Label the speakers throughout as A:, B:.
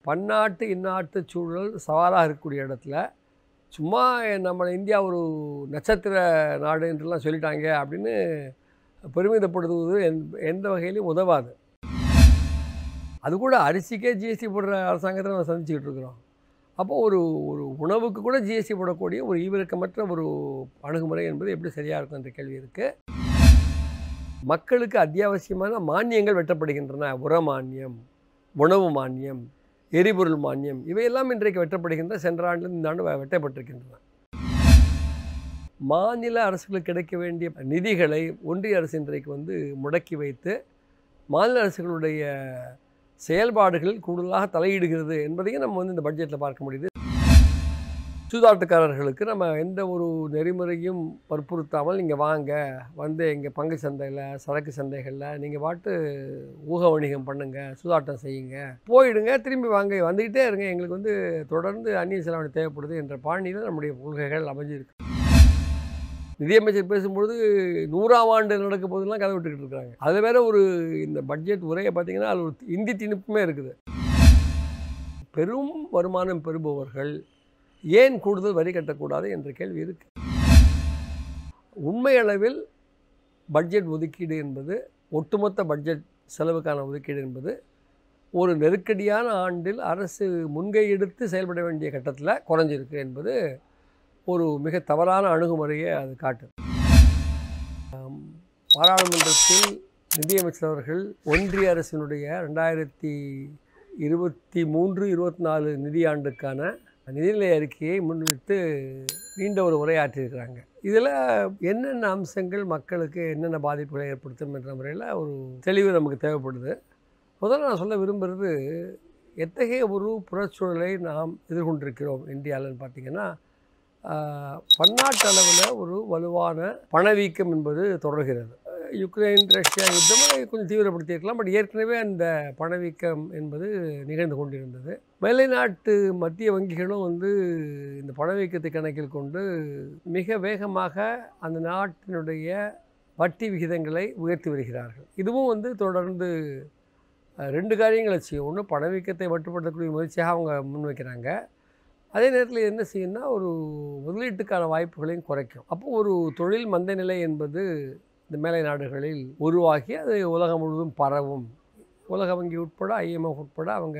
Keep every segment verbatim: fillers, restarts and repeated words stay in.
A: பன்னாட்டு இந்நாட்டு சூழல் சவாலாக இருக்கக்கூடிய இடத்துல சும்மா நம்ம இந்தியா ஒரு நட்சத்திர நாடு என்றெல்லாம் சொல்லிட்டாங்க அப்படின்னு பெருமிதப்படுத்துவது எந்த வகையிலையும் உதவாது. அது கூட அரிசிக்கே ஜிஎஸ்டி போடுற அரசாங்கத்தை நம்ம சந்திச்சுக்கிட்டு இருக்கிறோம். அப்போது ஒரு ஒரு உணவுக்கு கூட ஜிஎஸ்டி போடக்கூடிய ஒரு ஈவிரக்கமற்ற ஒரு அணுகுமுறை என்பது எப்படி சரியாக இருக்கும் என்ற கேள்வி இருக்குது. மக்களுக்கு அத்தியாவசியமான மானியங்கள் வெட்டப்படுகின்றன. உர மானியம், உணவு மானியம், எரிபொருள் மானியம் இவையெல்லாம் இன்றைக்கு வெட்டப்படுகின்றன. சென்ற ஆண்டில் இந்த ஆண்டு வெட்டப்பட்டிருக்கின்றன. மாநில அரசுகளுக்கு கிடைக்க வேண்டிய நிதிகளை ஒன்றிய அரசு இன்றைக்கு வந்து முடக்கி வைத்து மாநில அரசுகளுடைய செயல்பாடுகளில் கூடுதலாக தலையிடுகிறது என்பதையும் நம்ம வந்து இந்த பட்ஜெட்டில் பார்க்க முடியுது. சூதாட்டக்காரர்களுக்கு நம்ம எந்த ஒரு நெறிமுறையும் வற்புறுத்தாமல் நீங்கள் வாங்க, வந்து எங்கள் பங்கு சந்தையில், சரக்கு சந்தைகளில் நீங்கள் பாட்டு ஊக வணிகம் பண்ணுங்கள், சூதாட்டம் செய்யுங்க, போயிடுங்க, திரும்பி வாங்க, வந்துக்கிட்டே இருங்க, எங்களுக்கு வந்து தொடர்ந்து அந்நிய செலாவணி தேவைப்படுது என்ற பாணியில் நம்முடைய கொள்கைகள் அமைஞ்சிருக்கு. நிதியமைச்சர் பேசும்பொழுது நூறாம் ஆண்டு நடக்க போதெல்லாம் கதை விட்டுக்கிட்டு இருக்கிறாங்க. அதில் வேற ஒரு இந்த பட்ஜெட் உரையை பார்த்தீங்கன்னா அது ஒரு இந்தி திணிப்புமே இருக்குது. பெரும் வருமானம் பெறுபவர்கள் ஏன் கூடுதல் வரி கட்டக்கூடாது என்ற கேள்வி இருக்குது. உண்மையளவில் பட்ஜெட் ஒதுக்கீடு என்பது, ஒட்டுமொத்த பட்ஜெட் செலவுக்கான ஒதுக்கீடு என்பது ஒரு நெருக்கடியான ஆண்டில் அரசு முன்கை எடுத்து செயல்பட வேண்டிய கட்டத்தில் குறைஞ்சிருக்கு என்பது ஒரு மிக தவறான அணுகுமுறையை அது காட்டுது. பாராளுமன்றத்தில் நிதியமைச்சர் அவர்கள் ஒன்றிய அரசினுடைய ரெண்டாயிரத்தி இருபத்தி மூன்று இருபத்தி நாலு நிதியாண்டுக்கான நிதிநிலை அறிக்கையை முன்வைத்து நீண்ட ஒரு உரையாற்றியிருக்கிறாங்க. இதில் என்னென்ன அம்சங்கள் மக்களுக்கு என்னென்ன பாதிப்புகளை ஏற்படுத்தும் என்ற முறையில் ஒரு தெளிவு நமக்கு தேவைப்படுது. முதல்ல நான் சொல்ல விரும்புகிறது, எத்தகைய ஒரு புறச்சூழலை நாம் எதிர்கொண்டிருக்கிறோம் இந்தியாவில்னு பார்த்திங்கன்னா, பன்னாட்டு அளவில் ஒரு வலுவான பணவீக்கம் என்பது தொடர்கிறது. யுக்ரைன் ரஷ்யா யுத்தம் கொஞ்சம் தீவிரப்படுத்தியிருக்கலாம். பட் ஏற்கனவே அந்த பணவீக்கம் என்பது நிகழ்ந்து கொண்டிருந்தது. மேலை நாட்டு மத்திய வங்கிகளும் வந்து இந்த பணவீக்கத்தை கணக்கில் கொண்டு மிக வேகமாக அந்த நாட்டினுடைய வட்டி விகிதங்களை உயர்த்தி வருகிறார்கள். இதுவும் வந்து தொடர்ந்து ரெண்டு காரியங்களை செய்யும். ஒன்று, பணவீக்கத்தை மட்டுப்படுத்தக்கூடிய முயற்சியாக அவங்க முன்வைக்கிறாங்க. அதே நேரத்தில் என்ன செய்யணும்னா ஒரு முதலீட்டுக்கான வாய்ப்புகளையும் குறைக்கும். அப்போது ஒரு தொழில் மந்த நிலை என்பது இந்த மேலை நாடுகளில் உருவாகி அது உலகம் முழுவதும் பரவும். உலக வங்கி உட்பட, ஐஎம்எஃப் உட்பட அவங்க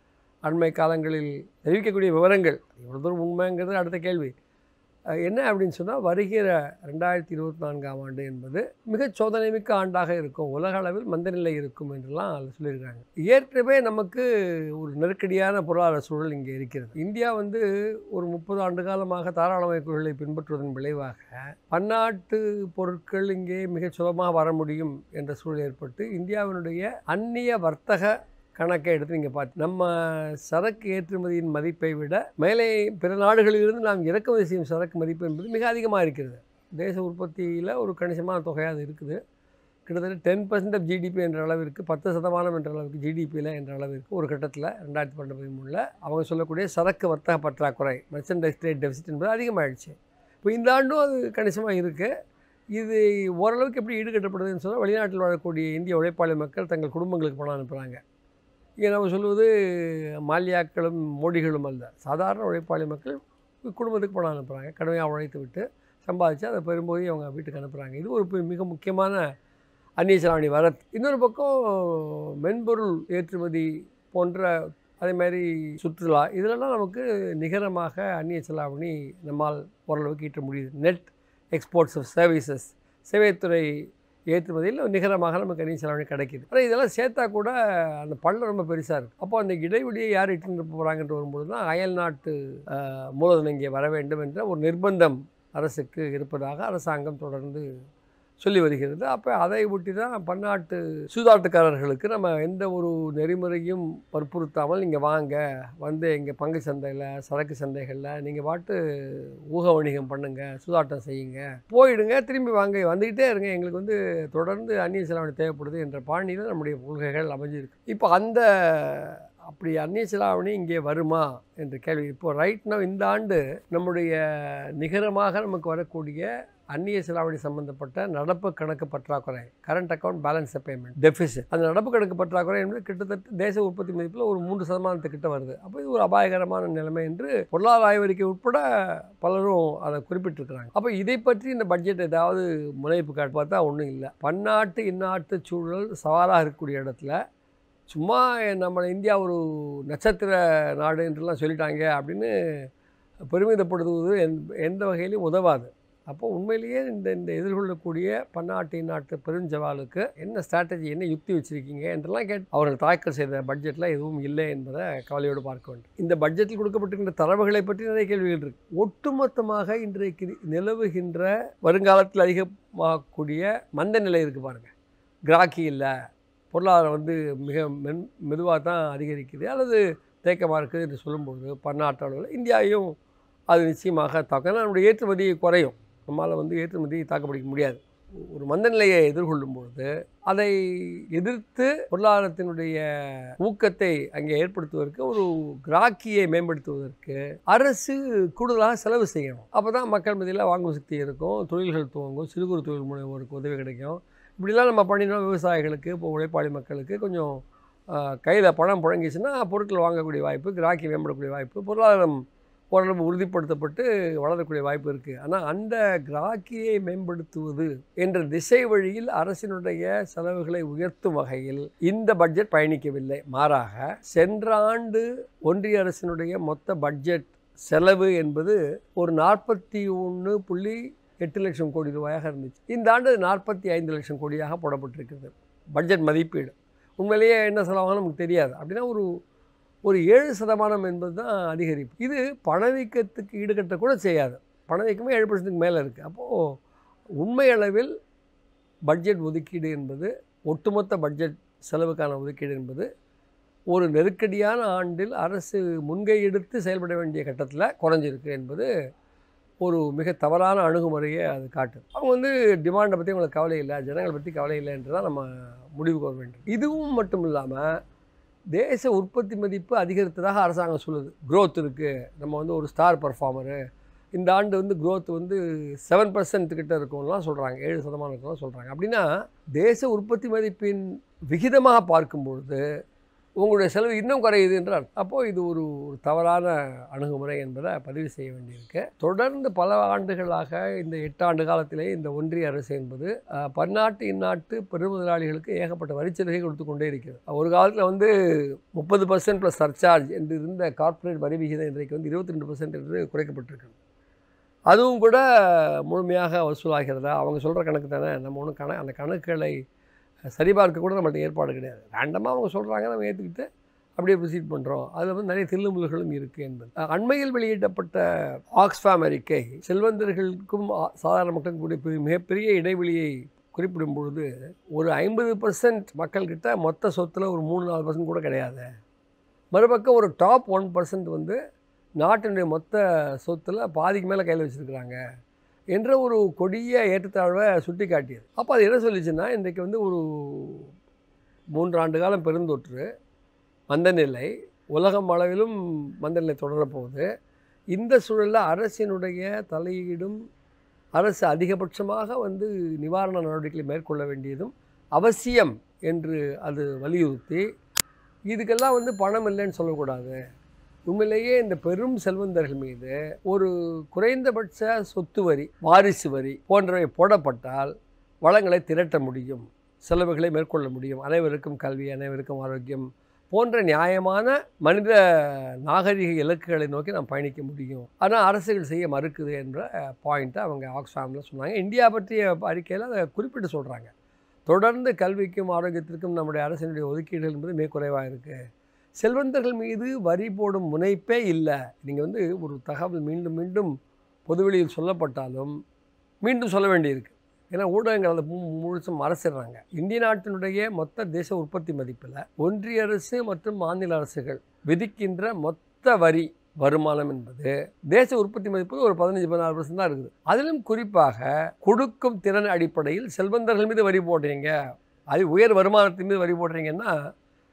A: அண்மை காலங்களில் தெரிவிக்கக்கூடிய விவரங்கள் எவ்வளோ தூரம் உண்மைங்கிறது அடுத்த கேள்வி. என்ன அப்படின்னு சொன்னால், வருகிற ரெண்டாயிரத்தி இருபத்தி நான்காம் ஆண்டு என்பது மிக சோதனைமிக்க ஆண்டாக இருக்கும், உலக அளவில் மந்தநிலை இருக்கும் என்றெல்லாம் அதில் சொல்லியிருக்காங்க. ஏற்கனவே நமக்கு ஒரு நெருக்கடியான பொருளாதார சூழல் இங்கே இருக்கிறது. இந்தியா வந்து ஒரு முப்பது ஆண்டு காலமாக தாராளமய கொள்கைகளை பின்பற்றுவதன் விளைவாக பன்னாட்டு பொருட்கள் இங்கே மிக சுலபமாக வர முடியும் என்ற சூழல் ஏற்பட்டு இந்தியாவினுடைய அந்நிய வர்த்தக கணக்கை எடுத்து நீங்கள் பார்த்து, நம்ம சரக்கு ஏற்றுமதியின் மதிப்பை விட மேலே பிற நாடுகளிலிருந்து நாம் இறக்குமதி செய்யும் சரக்கு மதிப்பு என்பது மிக அதிகமாக இருக்கிறது. தேச உற்பத்தியில் ஒரு கணிசமான தொகையாக அது இருக்குது. கிட்டத்தட்ட டென் பர்சன்ட் ஆஃப் ஜிடிபி என்ற அளவிற்கு, பத்து சதமானம் என்ற அளவுக்கு ஜிடிபியில் என்ற அளவிற்கு ஒரு கட்டத்தில் ரெண்டாயிரத்தி பன்னெண்டு பதிமூணில் அவங்க சொல்லக்கூடிய சரக்கு வர்த்தக பற்றாக்குறை, மெர்ச்சன்டைஸ் ட்ரேட் டெபிசிட் என்பது அதிகமாகிடுச்சு. இப்போ இந்த ஆண்டும் அது கணிசமாக இருக்குது. இது ஓரளவுக்கு எப்படி ஈடுகட்டப்படுதுன்னு சொன்னால், வெளிநாட்டில் வாழக்கூடிய இந்திய உழைப்பாளி மக்கள் தங்கள் குடும்பங்களுக்கு பணம் அனுப்புகிறாங்க. இங்கே நம்ம சொல்வது மாலியாக்களும் மோடிகளும் அல்ல, சாதாரண உழைப்பாளி மக்கள் குடும்பத்துக்கு பணம் அனுப்புகிறாங்க. கடுமையாக உழைத்து விட்டு சம்பாதிச்சு அதை பெரும்போது அவங்க வீட்டுக்கு அனுப்புகிறாங்க. இது ஒரு மிக முக்கியமான அந்நிய செலாவணி வரத். இன்னொரு பக்கம் மென்பொருள் ஏற்றுமதி போன்ற, அதே மாதிரி சுற்றுலா, இதிலெல்லாம் நமக்கு நிகரமாக அந்நிய செலாவணி நம்மால் ஓரளவுக்கு ஈட்ட முடியுது. நெட் எக்ஸ்போர்ட்ஸ் ஆஃப் சர்வீசஸ், சேவைத்துறை ஏற்றுமதியில் நிகரமாக நமக்கு அந்நிய செலாவணி கிடைக்கிது. ஆனால் இதெல்லாம் சேர்த்தா கூட அந்த பள்ளம் ரொம்ப பெருசாக இருக்குது. அப்போ அந்த இடைவெளியை யார் இட்டு போகிறாங்கன்ற வரும்போது தான் அயல் நாட்டு மூலதனம் இங்கே வர வேண்டும் என்ற ஒரு நிர்பந்தம் அரசுக்கு இருப்பதாக அரசாங்கம் தொடர்ந்து சொல்லி வருகிறது. அப்போ அதை ஒட்டி தான் பன்னாட்டு சூதாட்டக்காரர்களுக்கு நம்ம எந்த ஒரு நெறிமுறையும் வற்புறுத்தாமல் நீங்கள் வாங்க, வந்து எங்கள் பங்கு சந்தையில், சரக்கு சந்தைகளில் நீங்கள் பாட்டு ஊக வணிகம் பண்ணுங்கள், சூதாட்டம் செய்யுங்க, போயிடுங்க, திரும்பி வாங்க, வந்துக்கிட்டே இருங்க, எங்களுக்கு வந்து தொடர்ந்து அந்நிய செலாவணி தேவைப்படுது என்ற பாணியில் நம்முடைய கொள்கைகள் அமைஞ்சிருக்கு. இப்போ அந்த அப்படி அந்நிய செலாவணி இங்கே வருமா என்ற கேள்வி. இப்போ ரைட் நவ் இந்த ஆண்டு நம்முடைய நிகரமாக நமக்கு வரக்கூடிய அந்நிய செலாவணி சம்பந்தப்பட்ட நடப்பு கணக்கு பற்றாக்குறை, current account balance payment deficit, அந்த நடப்பு கணக்கு பற்றாக்குறை என்பது கிட்டத்தட்ட தேச உற்பத்தி மதிப்பில் ஒரு மூன்று சதமானத்துக்கிட்ட வருது. அப்போ இது ஒரு அபாயகரமான நிலைமை என்று பொருளாதார ஆய்வறிக்கை உட்பட பலரும் அதை குறிப்பிட்டிருக்கிறாங்க. அப்போ இதை பற்றி இந்த பட்ஜெட் ஏதாவது முனைப்பு காட்டு பார்த்தா ஒன்றும் இல்லை. பன்னாட்டு இந்நாட்டு சூழல் சவாலாக இருக்கக்கூடிய இடத்துல சும்மா நம்ம இந்தியா ஒரு நட்சத்திர நாடு என்றெல்லாம் சொல்லிட்டாங்க அப்படின்னு பெருமிதப்படுத்துவது எந்த வகையிலையும் உதவாது. அப்போ உண்மையிலேயே இந்த இந்த எதிர்கொள்ளக்கூடிய பன்னாட்டு இந்நாட்டு பெருஞ்சவாலுக்கு என்ன ஸ்ட்ராட்டஜி, என்ன யுக்தி வச்சுருக்கீங்க என்றெல்லாம் கேட்டு அவர்கள் தாக்கல் செய்த பட்ஜெட்டில் எதுவும் இல்லை என்பதை கவலையோடு பார்க்க வேண்டும். இந்த பட்ஜெட்டில் கொடுக்கப்பட்டிருக்கின்ற தரவுகளை பற்றி நிறைய கேள்விகள் இருக்குது. ஒட்டுமொத்தமாக இன்றைக்கு நிலவுகின்ற வருங்காலத்தில் அதிகமாகக்கூடிய மந்த நிலை இருக்குது பாருங்கள். கிராக்கி இல்லை, பொருளாதாரம் வந்து மிக மென் மெதுவாக தான் அதிகரிக்குது அல்லது தேக்கமாக இருக்குது என்று சொல்லும்போது பன்னாட்டு அளவில் இந்தியாவையும் அது நிச்சயமாக தாக்கம். ஏன்னா நம்முடைய ஏற்றுமதி குறையும், நம்மளால் வந்து ஏற்றுமதியை தாக்குப்பிடிக்க முடியாது. ஒரு மந்த நிலையை எதிர்கொள்ளும்பொழுது அதை எதிர்த்து பொருளாதாரத்தினுடைய ஊக்கத்தை அங்கே ஏற்படுத்துவதற்கு, ஒரு கிராக்கியை மேம்படுத்துவதற்கு அரசு கூடுதலாக செலவு செய்யணும். அப்போ தான் மக்கள் மத்தியில் வாங்கும் சக்தி இருக்கும், தொழில்கள் துவங்கும், சிறு குறு தொழில் முனைவோருக்கு உதவி கிடைக்கும். இப்படிலாம் நம்ம பண்ணினோம் விவசாயிகளுக்கு, இப்போ உழைப்பாளி மக்களுக்கு கொஞ்சம் கையில் பணம் புழங்கிச்சுன்னா பொருட்கள் வாங்கக்கூடிய வாய்ப்பு, கிராக்கி மேம்படக்கூடிய வாய்ப்பு, பொருளாதாரம் ஓரளவு உறுதிப்படுத்தப்பட்டு வளரக்கூடிய வாய்ப்பு இருக்குது. ஆனால் அந்த கிராக்கியை மேம்படுத்துவது என்ற திசை வழியில் அரசினுடைய செலவுகளை உயர்த்தும் வகையில் இந்த பட்ஜெட் பயணிக்கவில்லை. மாறாக சென்ற ஆண்டு ஒன்றிய அரசினுடைய மொத்த பட்ஜெட் செலவு என்பது ஒரு நாற்பத்தி ஒன்று புள்ளி எட்டு லட்சம் கோடி ரூபாயாக இருந்துச்சு. இந்த ஆண்டு நாற்பத்தி ஐந்து லட்சம் கோடியாக போடப்பட்டிருக்கிறது பட்ஜெட் மதிப்பீடு. உண்மையிலேயே என்ன செலவாகும் நமக்கு தெரியாது. அப்படின்னா ஒரு ஒரு ஏழு சதமானம் என்பது தான் அதிகரிப்பு. இது பணவீக்கத்துக்கு ஈடுகட்ட கூட செய்யாது. பணவீக்கமே ஏழு பர்சன்ட்டுக்கு மேலே இருக்குது. அப்போது உண்மை அளவில் பட்ஜெட் ஒதுக்கீடு என்பது, ஒட்டுமொத்த பட்ஜெட் செலவுக்கான ஒதுக்கீடு என்பது ஒரு நெருக்கடியான ஆண்டில் அரசு முன்கை எடுத்து செயல்பட வேண்டிய கட்டத்தில் குறைஞ்சிருக்கு என்பது ஒரு மிக தவறான அணுகுமுறையை அது காட்டுது. அவங்க வந்து டிமாண்டை பற்றி அவங்களுக்கு கவலை இல்லை, ஜனங்களை பற்றி கவலை இல்லை என்று தான் நம்ம முடிவுக்கு வர வேண்டும். இதுவும் மட்டும் இல்லாமல் தேச உற்பத்தி மதிப்பு அதிகரித்ததாக அரசாங்கம் சொல்லுது. க்ரோத் இருக்குது, நம்ம வந்து ஒரு ஸ்டார் பர்ஃபார்மரு, இந்த ஆண்டு வந்து க்ரோத் வந்து செவன் பர்சன்ட் கிட்ட இருக்கும்லாம் சொல்கிறாங்க, ஏழு சதமானம் இருக்கும்லாம் சொல்கிறாங்க. அப்படின்னா தேச உற்பத்தி மதிப்பின் விகிதமாக பார்க்கும்பொழுது உங்களுடைய செலவு இன்னும் குறையுது என்றால் அப்போது இது ஒரு ஒரு தவறான அணுகுமுறை என்பதை பதிவு செய்ய வேண்டியிருக்கு. தொடர்ந்து பல ஆண்டுகளாக இந்த எட்டு ஆண்டு காலத்திலே இந்த ஒன்றிய அரசு என்பது பன்னாட்டு இந்நாட்டு பெருமுதலாளிகளுக்கு ஏகப்பட்ட வரிச்சலுகை கொடுத்து கொண்டே இருக்கிறது. ஒரு காலத்தில் வந்து முப்பது பர்சன்ட் ப்ளஸ் சர்சார்ஜ் என்று இருந்த கார்ப்பரேட் வரி விகிதம் இன்றைக்கு வந்து இருபத்தி ரெண்டு பர்சன்ட் என்று குறைக்கப்பட்டிருக்கிறது. அதுவும் கூட முழுமையாக வசூலாகிறதா அவங்க சொல்கிற கணக்கு தானே, நம்ம ஒன்றும் கண அந்த கணக்குகளை சரிபார்க்க கூட நம்மள்ட்ட ஏற்பாடு கிடையாது. ரேண்டமாக அவங்க சொல்கிறாங்க, நம்ம ஏற்றுக்கிட்டு அப்படியே ப்ரொசீட் பண்ணுறோம். அதில் வந்து நிறைய தில்லுமுல்களும் இருக்குது என்பது. அண்மையில் வெளியிடப்பட்ட ஆக்ஸ்ஃபாம் அறிக்கை செல்வந்தர்களுக்கும் சாதாரண மக்களுக்கும் மிகப்பெரிய இடைவெளியை குறிப்பிடும் பொழுது ஒரு ஐம்பது பர்சன்ட் மக்கள்கிட்ட மொத்த சொத்தில் ஒரு மூணு நாலு பர்சன்ட் கூட கிடையாது. மறுபக்கம் ஒரு டாப் ஒன் பர்சன்ட் வந்து நாட்டினுடைய மொத்த சொத்தில் பாதிக்கு மேலே கையில் வச்சுருக்கிறாங்க என்ற ஒரு கொடிய ஏற்றத்தாழ்வை சுட்டி காட்டியது. அப்போ அது என்ன சொல்லிச்சுன்னா, இன்றைக்கு வந்து ஒரு மூன்றாண்டு காலம் பெருந்தொற்று, மந்தநிலை, உலகம் அளவிலும் மந்தநிலை தொடரப்போகுது. இந்த சூழலில் அரசினுடைய தலையீடும் அரசு அதிகபட்சமாக வந்து நிவாரண நடவடிக்கைகளை மேற்கொள்ள வேண்டியதும் அவசியம் என்று அது வலியுறுத்தி, இதுக்கெல்லாம் வந்து பணம் இல்லைன்னு சொல்லக்கூடாது, உண்மையிலேயே இந்த பெரும் செல்வந்தர்கள் மீது ஒரு குறைந்தபட்ச சொத்து வரி, வாரிசு வரி போன்றவை போடப்பட்டால் வளங்களை திரட்ட முடியும், செலவுகளை மேற்கொள்ள முடியும், அனைவருக்கும் கல்வி, அனைவருக்கும் ஆரோக்கியம் போன்ற நியாயமான மனித நாகரிக இலக்குகளை நோக்கி நாம் பயணிக்க முடியும். ஆனால் அரசுகள் செய்ய மறுக்குது என்ற பாயிண்ட்டை அவங்க ஆக்ஸ்ஃபாமில் சொன்னாங்க. இந்தியா பற்றிய அறிக்கையில் அதை குறிப்பிட்டு சொல்கிறாங்க. தொடர்ந்து கல்விக்கும் ஆரோக்கியத்திற்கும் நம்முடைய அரசினுடைய ஒதுக்கீடுகள் என்பது மிக குறைவாக இருக்குது. செல்வந்தர்கள் மீது வரி போடும் முனைப்பே இல்லை. நீங்கள் வந்து ஒரு தகவல் மீண்டும் மீண்டும் பொதுவெளியில் சொல்லப்பட்டாலும் மீண்டும் சொல்ல வேண்டியிருக்கு. ஏன்னா ஊடகங்கள் அதை முழுசும் மறைச்சிடுறாங்க. இந்திய நாட்டினுடைய மொத்த தேச உற்பத்தி மதிப்பில் ஒன்றிய அரசு மற்றும் மாநில அரசுகள் விதிக்கின்ற மொத்த வரி வருமானம் என்பது தேச உற்பத்தி மதிப்பு ஒரு பதினஞ்சு பதினாறு பர்சன்ட் தான் இருக்குது. அதிலும் குறிப்பாக கொடுக்கும் திறன் அடிப்படையில் செல்வந்தர்கள் மீது வரி போடுறீங்க, அது உயர் வருமானத்தின் மீது வரி போடுறீங்கன்னா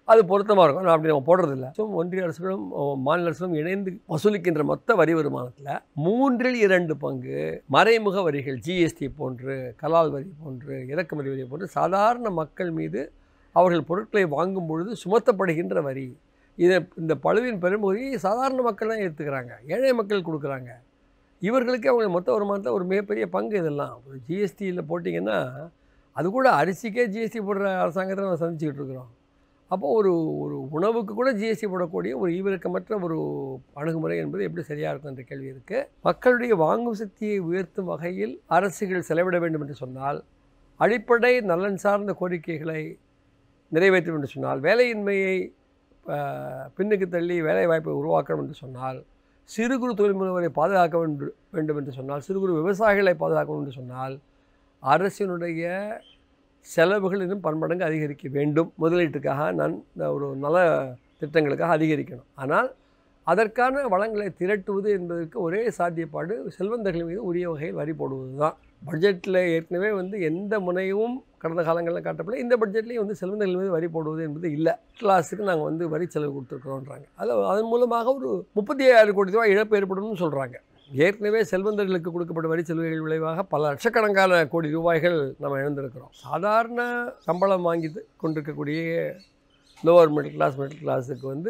A: அது பொருத்தமாக இருக்கும். ஆனால் அப்படி நம்ம போடுறதில்ல. ஸோ ஒன்றிய அரசுகளும் மாநில அரசுகளும் இணைந்து வசூலிக்கின்ற மொத்த வரி வருமானத்தில் மூன்றில் இரண்டு பங்கு மறைமுக வரிகள், ஜிஎஸ்டி போன்று, கலால் வரி போன்று, இறக்குமதி வரி போன்று சாதாரண மக்கள் மீது அவர்கள் பொருட்களை வாங்கும் பொழுது சுமத்தப்படுகின்ற வரி. இதை இந்த பழுவின் பெரும்பகுதியை சாதாரண மக்கள் தான் ஏற்றுக்கிறாங்க, ஏழை மக்கள் கொடுக்குறாங்க. இவர்களுக்கு அவங்க மொத்த வருமானத்தில் ஒரு மிகப்பெரிய பங்கு. இதெல்லாம் ஒரு ஜிஎஸ்டியில் போட்டிங்கன்னா அது கூட அரிசிக்கே ஜிஎஸ்டி போடுற அரசாங்கத்தை நம்ம சந்திச்சுக்கிட்டு இருக்கிறோம். அப்போ ஒரு ஒரு உணவுக்கு கூட ஜிஎஸ்டி போடக்கூடிய ஒரு ஈவிரக்கமற்ற ஒரு அணுகுமுறை என்பது எப்படி சரியாக இருக்கும் என்ற கேள்வி இருக்குது. மக்களுடைய வாங்கும் சக்தியை உயர்த்தும் வகையில் அரசுகள் செலவிட வேண்டும் என்று சொன்னால், அடிப்படை நலன் சார்ந்த கோரிக்கைகளை நிறைவேற்ற வேண்டும் என்று சொன்னால், வேலையின்மையை பின்னுக்கு தள்ளி வேலை வாய்ப்பை உருவாக்கணும் என்று சொன்னால், சிறு குறு தொழில் முனைவரை பாதுகாக்க வேண்டும் என்று சொன்னால், சிறு குறு விவசாயிகளை பாதுகாக்கணும் என்று சொன்னால், அரசினுடைய செலவுகள் இன்னும் பன்மடங்கு அதிகரிக்க வேண்டும். முதலீட்டுக்காக நான் ஒரு நல திட்டங்களுக்காக அதிகரிக்கணும். ஆனால் அதற்கான வளங்களை திரட்டுவது என்பதற்கு ஒரே சாத்தியப்பாடு செல்வந்தர்கள் மீது உரிய வகையில் வரி போடுவது தான். பட்ஜெட்டில் ஏற்கனவே வந்து எந்த முனையும் கடந்த காலங்களில் காட்டப்படல. இந்த பட்ஜெட்லேயும் வந்து செல்வந்தர்கள் மீது வரி போடுவது என்பது இல்லை. கிளாஸுக்கு நாங்கள் வந்து வரி செலவு கொடுத்துருக்குறோன்றாங்க. அது அதன் மூலமாக ஒரு முப்பத்தி ஐயாயிரம் கோடி ரூபாய் இழப்பு ஏற்படும்னு சொல்கிறாங்க. ஏற்கனவே செல்வந்தர்களுக்கு கொடுக்கப்பட்ட வரி செலவுகள் விளைவாக பல லட்சக்கணக்கான கோடி ரூபாய்கள் நம்ம இழந்திருக்கிறோம். சாதாரண சம்பளம் வாங்கி கொண்டிருக்கக்கூடிய லோவர் மிடில் கிளாஸ் மிடில் கிளாஸுக்கு வந்து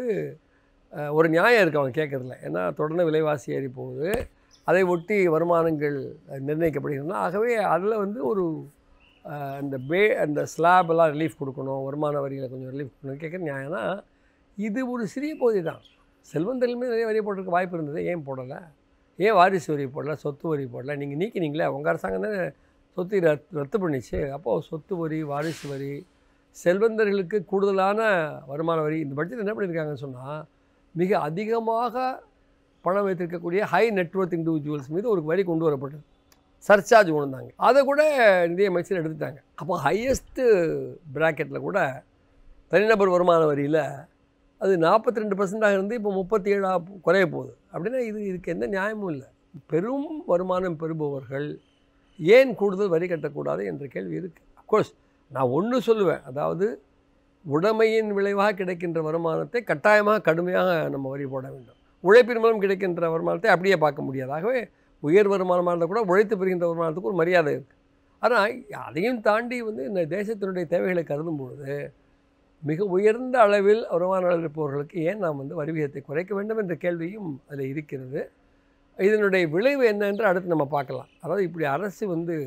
A: ஒரு நியாயம் இருக்குது அவங்க கேட்குறதுல. ஏன்னா தொடர்ந்து விலைவாசி ஏறி போகுது, அதை ஒட்டி வருமானங்கள் நிர்ணயிக்கப்படுகிறதுனா, ஆகவே அதில் வந்து ஒரு அந்த பே அந்த ஸ்லாபெல்லாம் ரிலீஃப் கொடுக்கணும், வருமான வரிகளை கொஞ்சம் ரிலீஃப் கொடுக்கணும் கேட்குற நியாயம்னா இது ஒரு சிறிய பகுதி தான். செல்வந்தர்களுமே நிறைய வரி போட்டிருக்க வாய்ப்பு இருந்தது, ஏன் போடலை? ஏன் வாரிசு வரி போடல, சொத்து வரி போடல? நீங்கள் நீக்கினீங்களே, உங்கள் அரசாங்கம் தானே சொத்து ரத் ரத்து பண்ணிச்சு. அப்போது சொத்து வரி, வாரிசு வரி, செல்வந்தர்களுக்கு கூடுதலான வருமான வரி. இந்த பட்ஜெட் என்ன பண்ணியிருக்காங்கன்னு சொன்னால், மிக அதிகமாக பணம் வைத்திருக்கக்கூடிய ஹை நெட்வொர்த் இண்டிவிஜுவல்ஸ் மீது ஒரு வரி கொண்டு வரப்பட்டது. சர்சார்ஜ் கொண்டு வந்தாங்க, அதை கூட நிதியமைச்சர் எடுத்துட்டாங்க. அப்போ ஹையஸ்ட்டு ப்ராக்கெட்டில் கூட தனிநபர் வருமான வரியில் அது நாற்பத்தி ரெண்டு பர்சன்டாக இருந்து இப்போ முப்பத்தி ஏழாக குறைய போகுது. அப்படின்னா இது இதுக்கு எந்த நியாயமும் இல்லை. பெரும் வருமானம் பெறுபவர்கள் ஏன் கூடுதல் வரி கட்டக்கூடாது என்ற கேள்வி இருக்குது. அஃப்கோர்ஸ் நான் ஒன்று சொல்லுவேன், அதாவது உடைமையின் விளைவாக கிடைக்கின்ற வருமானத்தை கட்டாயமாக கடுமையாக நம்ம வரி போட வேண்டும். உழைப்பின் மூலம் கிடைக்கின்ற வருமானத்தை அப்படியே பார்க்க முடியாது. ஆகவே உயர் வருமானமாக இருந்தால் கூட உழைத்து பெறுகின்ற வருமானத்துக்கு ஒரு மரியாதை இருக்குது. ஆனால் அதையும் தாண்டி வந்து இந்த தேசத்தினுடைய தேவைகளை கருதும் பொழுது மிக உயர்ந்த அளவில் வருமான அளவில் இருப்பவர்களுக்கு ஏன் நாம் வந்து வரி விகிதத்தை குறைக்க வேண்டும் என்ற கேள்வியும் அதில் இருக்கிறது. இதனுடைய விளைவு என்ன என்று அடுத்து நம்ம பார்க்கலாம். அதாவது இப்படி அரசு வந்து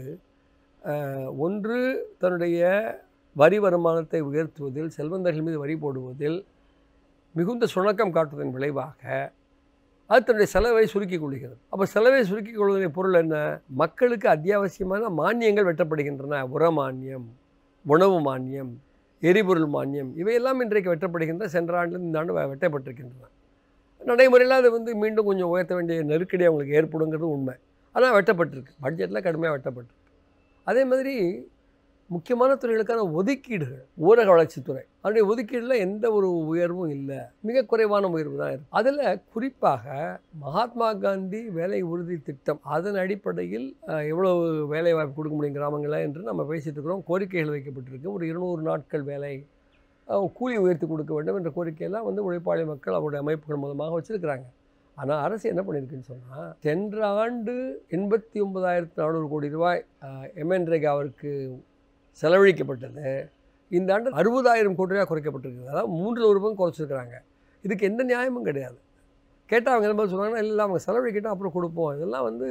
A: ஒன்று தன்னுடைய வரி வருமானத்தை உயர்த்துவதில், செல்வந்தர்கள் மீது வரி போடுவதில் மிகுந்த சுணக்கம் காட்டுவதன் விளைவாக அது தன்னுடைய செலவை சுருக்கிக் கொள்கிறது. அப்போ செலவை சுருக்கிக் கொள்வதன் பொருள் என்ன? மக்களுக்கு அத்தியாவசியமான மானியங்கள் வெட்டப்படுகின்றன. உர மானியம், உணவு மானியம், எரிபொருள் மானியம், இவையெல்லாம் இன்றைக்கு வெட்டப்படுகின்ற, சென்ற ஆண்டில் இந்த ஆண்டு வெட்டப்பட்டிருக்கின்றன. நடைமுறையில் அது வந்து மீண்டும் கொஞ்சம் உயர்த்த வேண்டிய நெருக்கடி அவங்களுக்கு ஏற்படுங்கிறது உண்மை. ஆனால் வெட்டப்பட்டிருக்கு, பட்ஜெட்டில் கடுமையாக வெட்டப்பட்டிருக்கு. அதே மாதிரி முக்கியமான துறைகளுக்கான ஒதுக்கீடுகள், ஊரக வளர்ச்சித்துறை, அதனுடைய ஒதுக்கீடில் எந்த ஒரு உயர்வும் இல்லை, மிக குறைவான உயர்வு தான் இருக்குது. அதில் குறிப்பாக மகாத்மா காந்தி வேலை உறுதி திட்டம், அதன் அடிப்படையில் எவ்வளவு வேலை வாய்ப்பு கொடுக்க முடியும் கிராமங்களில் என்று நம்ம பேசிகிட்டு இருக்கிறோம். கோரிக்கைகள் வைக்கப்பட்டிருக்கு. ஒரு இருநூறு நாட்கள் வேலை, கூலி உயர்த்தி கொடுக்க வேண்டும் என்ற கோரிக்கையெல்லாம் வந்து உழைப்பாளி மக்கள் அவருடைய அமைப்புகள் மூலமாக வச்சுருக்கிறாங்க. ஆனால் அரசு என்ன பண்ணியிருக்குன்னு சொன்னால், சென்ற ஆண்டு எண்பத்தி ஒன்பதாயிரத்து நானூறு கோடி ரூபாய் எம்என்ரேகாவிற்கு செலவழிக்கப்பட்டது. இந்த ஆண்டு அறுபதாயிரம் கோடி ரூபாய் குறைக்கப்பட்டிருக்குது. அதாவது மூன்றில் ஒரு பங்கு குறைச்சிருக்கிறாங்க. இதுக்கு எந்த நியாயமும் கிடையாது. கேட்டால் அவங்க என்ன சொல்கிறாங்கன்னா, இல்லை அவங்க செலவழிக்கிட்டால் அப்புறம் கொடுப்போம். இதெல்லாம் வந்து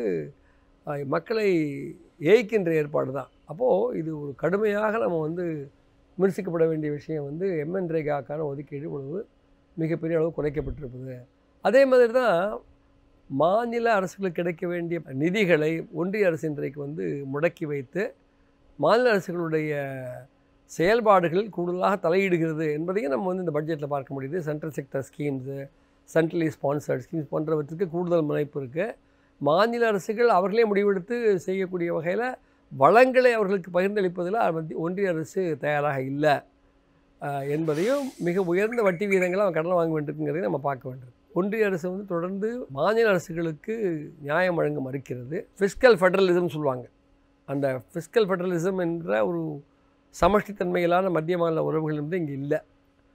A: மக்களை ஏய்க்கின்ற ஏற்பாடு தான். அப்போது இது ஒரு கடுமையாக நம்ம வந்து விமர்சிக்கப்பட வேண்டிய விஷயம் வந்து எம்என்ரேகாக்கான ஒதுக்கீடு இவ்வளவு மிகப்பெரிய அளவு குறைக்கப்பட்டிருப்பது. அதே மாதிரி தான் மாநில அரசுகளுக்கு கிடைக்க வேண்டிய நிதிகளை ஒன்றிய அரசு இன்றைக்கு வந்து முடக்கி வைத்து மாநில அரசுகளுடைய செயல்பாடுகளில் கூடுதலாக தலையிடுகிறது என்பதையும் நம்ம வந்து இந்த பட்ஜெட்டில் பார்க்க முடியுது. Central sector schemes, centrally sponsored schemes போன்றவற்றுக்கு கூடுதல் முனைப்பு இருக்குது. மாநில அரசுகள் அவர்களே முடிவெடுத்து செய்யக்கூடிய வகையில் வளங்களை அவர்களுக்கு பகிர்ந்தளிப்பதில் ஒன்றிய அரசு தயாராக இல்லை என்பதையும், மிக உயர்ந்த வட்டி வீதங்களை அவன் கடன் வாங்க வேண்டியிருக்குங்கிறதையும் நம்ம பார்க்க வேண்டும். ஒன்றிய அரசு வந்து தொடர்ந்து மாநில அரசுகளுக்கு நியாயம் வழங்க மறுக்கிறது. ஃபிஸ்கல் ஃபெடரலிசம் சொல்லுவாங்க. அந்த ஃபிஸ்கல் ஃபெடரலிசம் என்ற ஒரு சமஷ்டித்தன்மையிலான மத்திய மாநில உறவுகள் வந்து இங்கே இல்லை.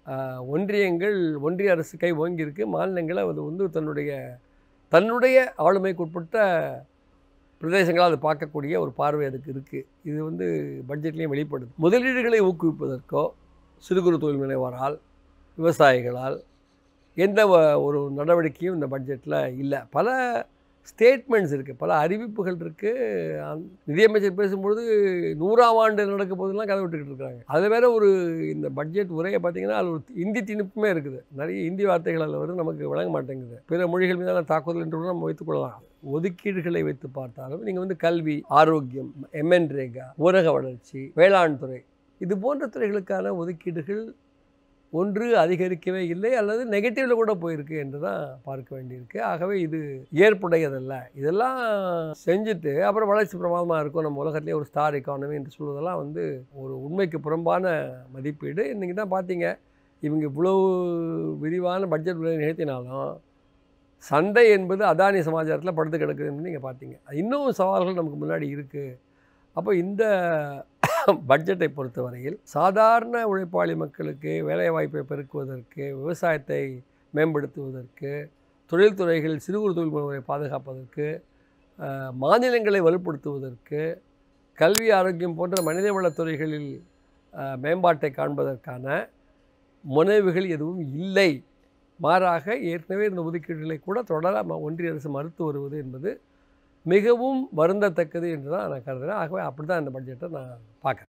A: ஒன்றியங்கள் ஒன்றிய அரசு கை ஓங்கியிருக்கு. மாநிலங்களை அது வந்து தன்னுடைய தன்னுடைய ஆளுமைக்குட்பட்ட பிரதேசங்களாக அது பார்க்கக்கூடிய ஒரு பார்வை அதுக்கு இருக்குது. இது வந்து பட்ஜெட்லேயும் வெளிப்படுது. முதலீடுகளை ஊக்குவிப்பதற்கோ சிறு குறு தொழில் முனைவோரால் விவசாயிகளால் எந்த ஒரு நடவடிக்கையும் இந்த பட்ஜெட்டில் இல்லை. பல ஸ்டேட்மெண்ட்ஸ் இருக்குது, பல அறிவிப்புகள் இருக்குது. நிதியமைச்சர் பேசும்பொழுது நூறாம் ஆண்டு நடக்க போதெல்லாம் கதை விட்டுக்கிட்டு இருக்காங்க. அதில் வேறு ஒரு இந்த பட்ஜெட் உரையை பார்த்திங்கன்னா அது ஒரு இந்தி திணிப்புமே இருக்குது. நிறைய இந்தி வார்த்தைகள் அதில் வரும், நமக்கு விளங்க மாட்டேங்குது. பிற மொழிகள் மீதான தாக்குதல் என்று கூட நம்ம வைத்துக்கொள்ளலாம். ஒதுக்கீடுகளை வைத்து பார்த்தாலும் நீங்கள் வந்து கல்வி, ஆரோக்கியம், எம்என்ரேகா, ஊரக வளர்ச்சி, வேளாண் துறை, இது போன்ற துறைகளுக்கான ஒதுக்கீடுகள் ஒன்று அதிகரிக்கவே இல்லை, அல்லது நெகட்டிவில் கூட போயிருக்கு என்று தான் பார்க்க வேண்டியிருக்கு. ஆகவே இது ஏற்புடையதல்ல. இதெல்லாம் செஞ்சுட்டு அப்புறம் வளர்ச்சி பிரமாதமாக இருக்கும், நம்ம உலகத்திலே ஒரு ஸ்டார் எக்கானமி என்று சொல்வதெல்லாம் வந்து ஒரு உண்மைக்கு புறம்பான மதிப்பீடு. இன்றைக்கி தான் பார்த்தீங்க, இவங்க இவ்வளவு விரிவான பட்ஜெட் நிகழ்த்தினாலும் சண்டை என்பது அதானி சமாச்சாரத்தில் படுத்து கிடக்குதுன்னு நீங்கள் பார்த்தீங்க. இன்னும் சவால்கள் நமக்கு முன்னாடி இருக்குது. அப்போ இந்த பட்ஜெட்டை பொறுத்தவரையில் சாதாரண உழைப்பாளி மக்களுக்கு வேலைவாய்ப்பை பெருக்குவதற்கு, விவசாயத்தை மேம்படுத்துவதற்கு, தொழில்துறைகள் சிறு குறு தொழில் முறையை பாதுகாப்பதற்கு, மாநிலங்களை வலுப்படுத்துவதற்கு, கல்வி, ஆரோக்கியம் போன்ற மனிதவளத்துறைகளில் மேம்பாட்டை காண்பதற்கான முனைவுகள் எதுவும் இல்லை. மாறாக ஏற்கனவே இந்த ஒதுக்கீடுகளை கூட தொடர ஒன்றிய அரசு மறுத்து வருவது என்பது மிகவும் வருந்தத்தக்கது என்று தான் நான் கருதுகிறேன். ஆகவே அப்படி தான் இந்த பட்ஜெட்டை நான் பார்க்குறேன்.